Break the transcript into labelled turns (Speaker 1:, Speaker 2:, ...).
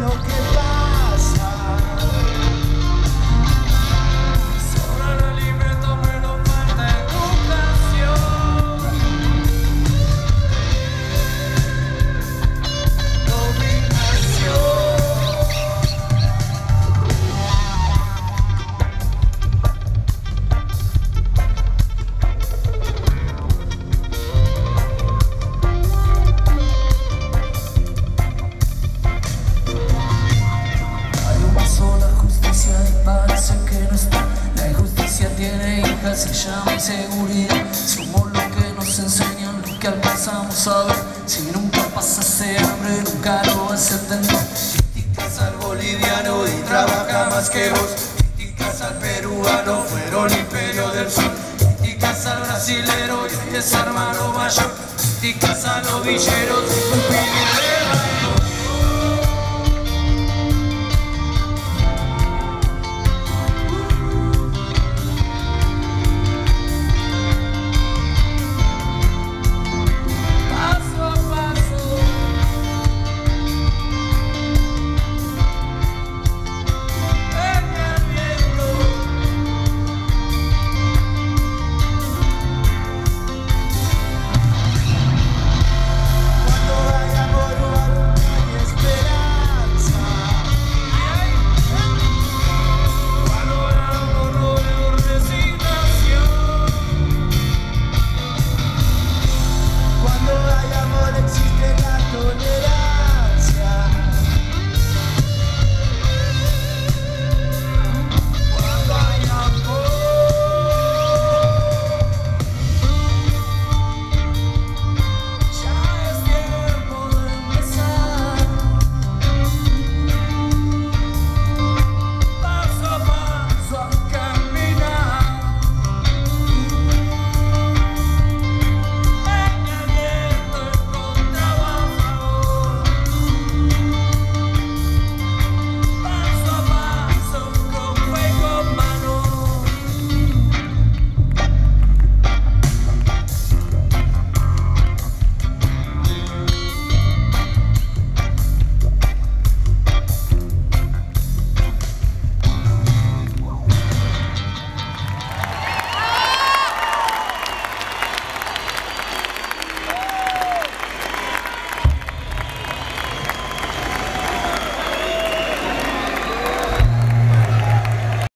Speaker 1: lo que pasa. Sobra el alimento, pero falta educación. Dominación. Parece que no está. La injusticia tiene hijas, se llama inseguridad. Somos lo que nos enseñan, lo que alcanzamos a ver. Si nunca pasaste hambre, nunca lo vas a entender. Criticas al boliviano y trabaja más que vos. Criticas al peruano, fueron imperio del sur. Criticas al brasilero y hoy es hermano mayor. Criticas a los villeros y un pibe de